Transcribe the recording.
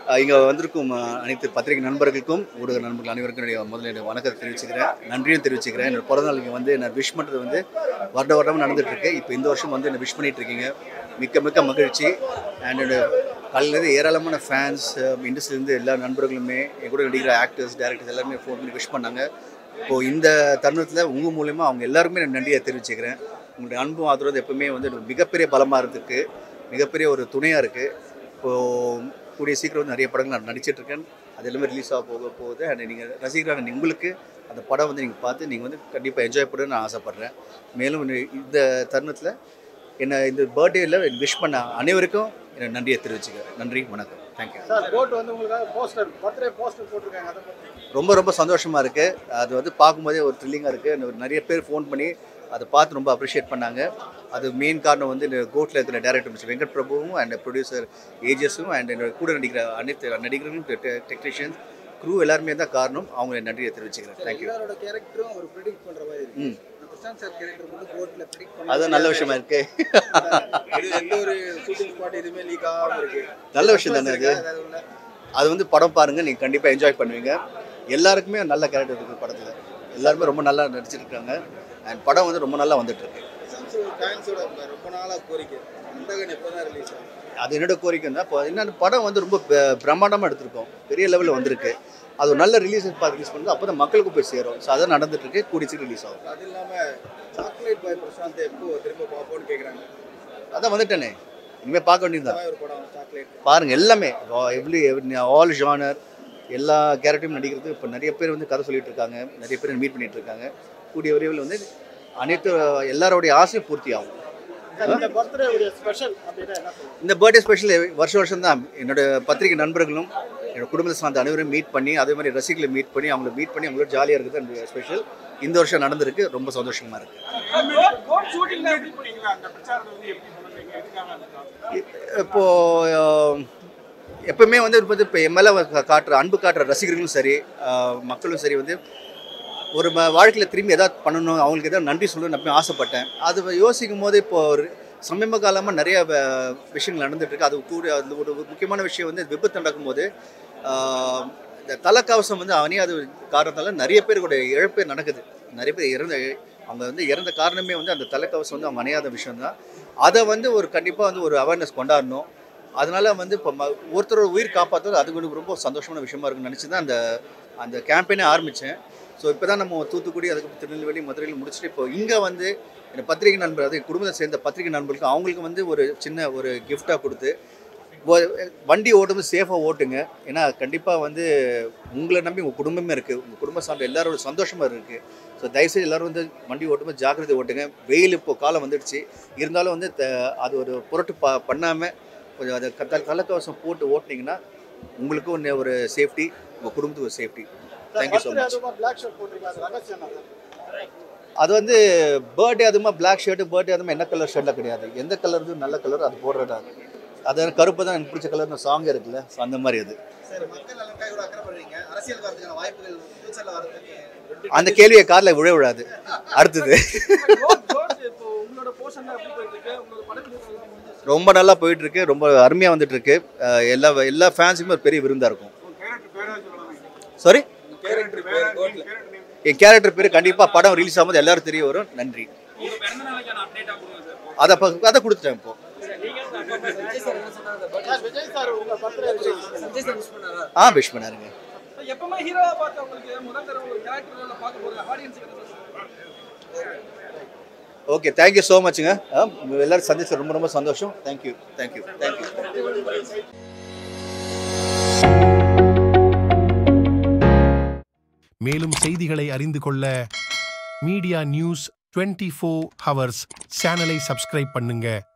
இங்கே வந்திருக்கும் அனைத்து பத்திரிகை நண்பர்களுக்கும் ஊடக நண்பர்கள் அனைவருக்கும் முதல்ல வணக்கத்தை தெரிவிச்சுக்கிறேன், நன்றியும் தெரிவிச்சுக்கிறேன். என்னோடய பிறந்தநாள் இங்கே வந்து நான் விஷ் பண்ணுறது வந்து வருடம் நடந்துகிட்ருக்கு. இப்போ இந்த வருஷம் வந்து என்னை விஷ் பண்ணிகிட்ருக்கீங்க, மிக்க மிக்க மகிழ்ச்சி. அண்ட் என்னோட காலையிலேருந்து ஏராளமான ஃபேன்ஸ் இண்டஸ்ட்ரியிலேருந்து எல்லா நண்பர்களுமே என் கூட நடிக்கிற ஆக்டர்ஸ் டைரக்டர்ஸ் எல்லாருமே ஃபோன் பண்ணி விஷ் பண்ணாங்க. இப்போது இந்த தருணத்தில் உங்கள் மூலமாக அவங்க எல்லாருக்குமே நான் நன்றியை தெரிவிச்சுக்கிறேன். உங்களுடைய அன்பும் ஆதரவு எப்பவுமே வந்து மிகப்பெரிய பலமாக இருந்திருக்கு, மிகப்பெரிய ஒரு துணையாக இருக்குது. இப்போது கூடிய சீக்கிரம் வந்து நிறைய படங்கள் நான் நடிச்சிட்ருக்கேன், அது எல்லாமே ரிலீஸ் ஆக போகுது. அண்ட் நீங்கள் ரசிகராக உங்களுக்கு அந்த படம் வந்து நீங்கள் பார்த்து நீங்கள் வந்து கண்டிப்பாக என்ஜாய் பண்ண நான் ஆசைப்பட்றேன். மேலும் இந்த தருணத்தில் என்னை இந்த பர்த்டேயில் விஷ் பண்ண அனைவருக்கும் என்னை நன்றியை தெரிவிச்சுக்கிறேன். நன்றி, வணக்கம், தேங்க்யூ. ரொம்ப ரொம்ப சந்தோஷமாக இருக்குது. அது வந்து பார்க்கும்போதே ஒரு த்ரில்லிங்காக இருக்குது. நிறைய பேர் ஃபோன் பண்ணி அதை பார்த்து ரொம்ப அப்ரிஷியேட் பண்ணாங்க. அது மெயின் காரணம் வந்து இந்த கோட்டில் இருக்கிற டேரக்டர் மிஸ்டர் வெங்கட் பிரபுவும் அண்ட் ப்ரொடியூசர் ஏஜஸும் அண்ட் என்னோட கூட நடிக்கிற அனைத்து நடிகர்களும் டெக்னீஷியன்ஸ் க்ரூ எல்லாருமே தான் காரணம். அவங்க நன்றியை தெரிவிச்சுக்கிறேன். தேங்க்யூ. அதுதான் நல்ல விஷயமா இருக்கு. நல்ல விஷயம் தானே அது. அது வந்து படம் பாருங்கள், நீங்கள் கண்டிப்பாக என்ஜாய் பண்ணுவீங்க. எல்லாருக்குமே நல்ல கேரக்டர் இருக்குது படத்தில், எல்லாருமே ரொம்ப நல்லா நடிச்சிருக்காங்க. அண்ட் படம் வந்து ரொம்ப நல்லா வந்துட்டுருக்கு. அது என்னோட கோரிக்கை தான். இப்போ என்னென்ன படம் வந்து ரொம்ப பிரம்மாண்டமாக எடுத்திருக்கோம், பெரிய லெவலில் வந்திருக்கு. அது ஒரு நல்ல ரிலீஸ் பார்த்து ரிலீஸ் பண்ணுறது அப்போ தான் மக்களுக்கு போய் சேரும். ஸோ அதான் நடந்துட்டுருக்கு, கூடிய சீக்கிரம் ரிலீஸ் ஆகும். அது இல்லாமல் சாக்லேட் பாய் பிரசாந்த் எப்போ திரும்ப பார்ப்போம்னு கேட்குறாங்க. அதான் வந்துட்டேனே, இனிமேல் பார்க்க வேண்டியதுதான். பாருங்கள், எல்லாமே ஆல் ஜானர் எல்லா கேரக்டரும் நடிக்கிறது. இப்போ நிறைய பேர் வந்து கதை சொல்லிட்டு இருக்காங்க, நிறைய பேர் மீட் பண்ணிட்டு இருக்காங்க. கூடிய விரைவில் வந்து அனைத்து எல்லாரோடைய ஆசையும் பூர்த்தி ஆகும். இந்த பர்த்டே ஸ்பெஷல் வருஷம் தான் என்னோட பத்திரிகை நண்பர்களும் என்னோட குடும்பத்தை சார்ந்த அனைவரும் மீட் பண்ணி, அதே மாதிரி ரசிகர்களை மீட் பண்ணி அவங்களோட ஜாலியாக இருக்குது. அந்த ஸ்பெஷல் இந்த வருஷம் நடந்திருக்கு, ரொம்ப சந்தோஷமாக இருக்குது. இப்போது எப்பவுமே வந்து இப்போ என் மேலே அன்பு காட்டுற ரசிகர்களும் சரி, மக்களும் சரி வந்து ஒரு வாழ்க்கையில் திரும்பி எதாவது பண்ணணும், அவங்களுக்கு எதாவது நன்றி சொல்லணும்னு நான் ஆசைப்பட்டேன். அது யோசிக்கும் போது இப்போ ஒரு சமீப காலமாக நிறைய விஷயங்கள் நடந்துகிட்ருக்கு. அது கூட அது ஒரு முக்கியமான விஷயம் வந்து விபத்து நடக்கும்போது இந்த தலைக்கவசம் வந்து அணியாத காரணத்தால் நிறைய பேருடைய இழப்பே நடக்குது. நிறைய பேர் அவங்க வந்து இறந்த காரணமே வந்து அந்த தலைக்கவசம் வந்து அவங்க அணியாத விஷயம்தான். அதை வந்து ஒரு கண்டிப்பாக வந்து ஒரு அவேர்னஸ் கொண்டாடணும். அதனால் வந்து இப்போ ஒருத்தரோட உயிர் காப்பாற்றுறது அது ரொம்ப சந்தோஷமான விஷயமா இருக்குன்னு நினச்சி தான் அந்த கேம்பெயினே ஆரம்பித்தேன். ஸோ இப்போ தான் நம்ம தூத்துக்குடி, அதுக்கப்புறம் திருநெல்வேலி, மதுரையில் முடிச்சுட்டு இப்போ இங்கே வந்து என் பத்திரிகை நண்பர், அது குடும்பத்தை சேர்ந்த பத்திரிகை நண்பர்களுக்கு அவங்களுக்கு வந்து ஒரு சின்ன ஒரு கிஃப்டாக கொடுத்து வண்டி ஓட்டும்போது சேஃபாக ஓட்டுங்க. ஏன்னா கண்டிப்பாக வந்து உங்களை நம்பி உங்கள் குடும்பமே இருக்குது, உங்கள் குடும்ப சார்ந்த எல்லாரோட சந்தோஷமாக இருக்குது. ஸோ தயவுசெய்து எல்லோரும் வந்து வண்டி ஓட்டும்போது ஜாக்கிரதை ஓட்டுங்க. வெயில் இப்போது காலம் வந்துடுச்சு, இருந்தாலும் வந்து அது ஒரு பொருட்டு பண்ணாமல் கொஞ்சம் அதை தலைக்கவசம் போட்டு ஓட்டினீங்கன்னா உங்களுக்கும் ஒரு சேஃப்டி, உங்கள் குடும்பத்துக்கு ஒரு சேஃப்டி. Thank you so much. அது வந்து பர்த்டே அதுமா பிளாக் ஷர்ட்டு, பர்த்டே அதுமா என்ன கலர் ஷர்ட்டில் கிடையாது. எந்த கலர் நல்ல கலர் அது போடுறதா. அது கருப்பு தான் எனக்கு பிடிச்ச கலர்னு சாங் இருக்குல்ல, ஸோ அந்த மாதிரி அது. அந்த கேள்வியை காரில் விழாது. அடுத்தது ரொம்ப நல்லா போயிட்டுருக்கு, ரொம்ப அருமையாக வந்துட்டுருக்கு. எல்லா ஃபேன்ஸுக்குமே ஒரு பெரிய விருந்தாக இருக்கும். சாரி, என் கேரக்டர் பேர் கண்டிப்பாக படம் ரிலீஸ் ஆகும்போது எல்லாரும் தெரிய வரும். நன்றி. அதை கொடுத்துட்டேன். இப்போ விஷ் பண்ணாருங்க. ஓகே, தேங்க்யூ ஸோ மச்சுங்க. எல்லாரும் சந்திச்சு ரொம்ப ரொம்ப சந்தோஷம். தேங்க்யூ. மேலும் செய்திகளை அறிந்து கொள்ள மீடியா நியூஸ் 24 ஹவர்ஸ் சேனலை சப்ஸ்கிரைப் பண்ணுங்க.